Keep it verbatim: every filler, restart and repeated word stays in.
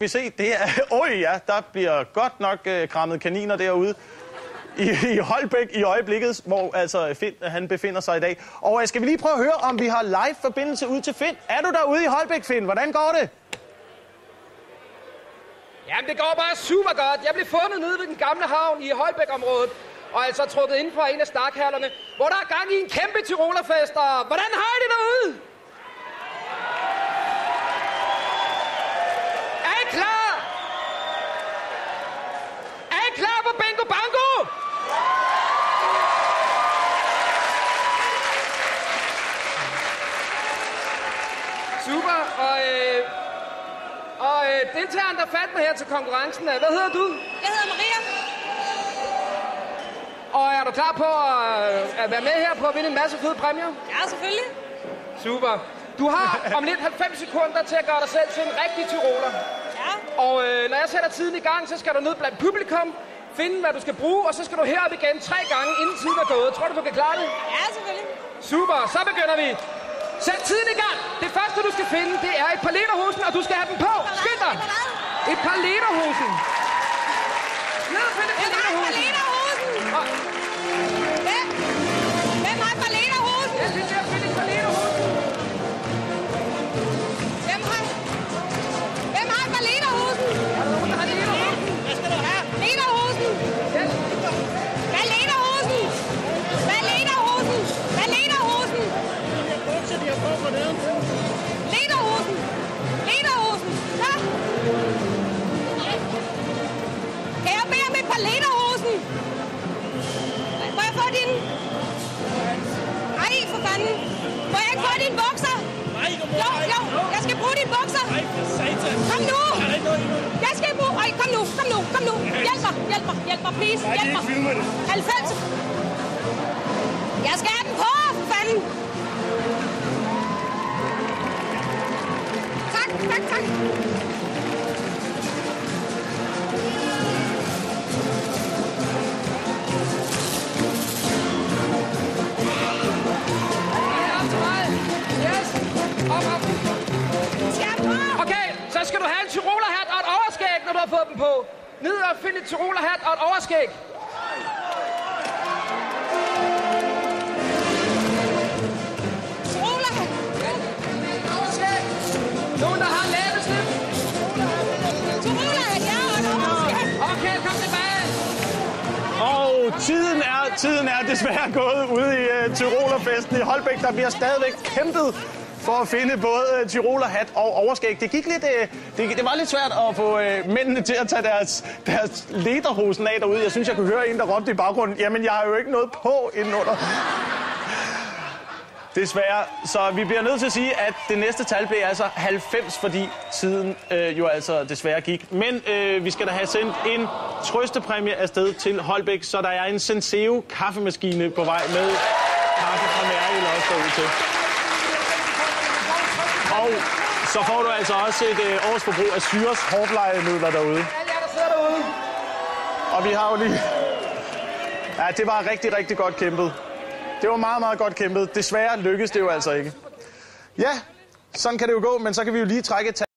Vi se, det er... Oj ja, der bliver godt nok øh, krammet kaniner derude i, i Holbæk i øjeblikket, hvor altså Finn han befinder sig i dag. Og øh, skal vi lige prøve at høre, om vi har live forbindelse ud til Finn. Er du derude i Holbæk, Finn? Hvordan går det? Jamen, det går bare super godt. Jeg blev fundet nede ved den gamle havn i Holbæk-området, og altså trukket inden for en af stakhallerne, hvor der er gang i en kæmpe tyrolerfest, og hvordan har I det derude? Er I klar? Er I klar på Bingo Bango? Super, og øh, og øh, deltageren, der fandt mig her til konkurrencen, hvad hedder du? Jeg hedder Maria. Og er du klar på at, at være med her på at vinde en masse fede præmier? Ja, selvfølgelig. Super. Du har om lidt halvfems sekunder til at gøre dig selv til en rigtig tyroler. Ja. Og øh, når jeg sætter tiden i gang, så skal du ned blandt publikum, finde hvad du skal bruge, og så skal du herop igen tre gange, inden tiden er gået. Tror du, du kan klare det? Ja, selvfølgelig. Super, så begynder vi. Sæt tiden i gang. Det første, du skal finde, det er et par lederhosen, og du skal have dem på. Skynd dig. Et par lederhosen. Ned og find et par lederhosen. Og... Hvem? Hvem har et par lederhosen? Jeg synes, jeg finder et par lederhosen. Hvem har... Hvem har et par lederhosen? Er der nogen, der har lederhosen? Hvad skal du have? Lederhosen. Yes. Hvad er lederhosen? Hvad er lederhosen? Hvad er lederhosen? De har på for neden. Lederhosen. Lederhosen. Så. Kan jeg bede om et par lederhosen? Må jeg få din... Ej, for fanden. Må jeg ikke få dine bukser? Nej, du må Jo, jo. Jeg skal bruge dine bukser. Nej, for satan. Kom nu. Der er ikke noget endnu. Jeg skal bruge... Ej, kom nu. Kom nu. Kom nu. Hjælp mig. Hjælp mig. Hjælp mig, please. Nej, det er Hjælp ikke mig. filmet det. halvfems. Jeg skal have den på, for fanden. Tak, tak, tak. Op til mig. Yes. Op, op. Skal jeg på? Okay, så skal du have en tyrolerhat og et overskæg, når du har fået dem på. Ned og find et tyrolerhat og et overskæg. Tyrolerhat. Overskæg. Nogen, der har læbeslip. Tyrolerhat, ja, og en overskæg. Okay, kom tilbage. Og tiden er, tiden er desværre gået ude i uh, Tyrolerfesten i Holbæk. Der bliver stadigvæk kæmpet for at finde både uh, tyrolerhat og overskæg. Det gik lidt, uh, det, det var lidt svært at få uh, mændene til at tage deres, deres lederhosen af derude. Jeg synes, jeg kunne høre en, der råbte i baggrunden. Jamen, jeg har jo ikke noget på indenunder. Desværre. Så vi bliver nødt til at sige, at det næste tal blev altså halvfems, fordi tiden øh, jo altså desværre gik. Men øh, vi skal da have sendt en trøstepræmie afsted til Holbæk, så der er en Senseo kaffemaskine på vej med kaffe fra Mæril også derude til. Og så får du altså også et øh, års forbrug af Syres hårdplejemidler derude. Alle jer, der sidder derude. Og vi har jo lige... Ja, det var rigtig, rigtig godt kæmpet. Det var meget, meget godt kæmpet. Desværre lykkedes det jo altså ikke. Ja, sådan kan det jo gå, men så kan vi jo lige trække et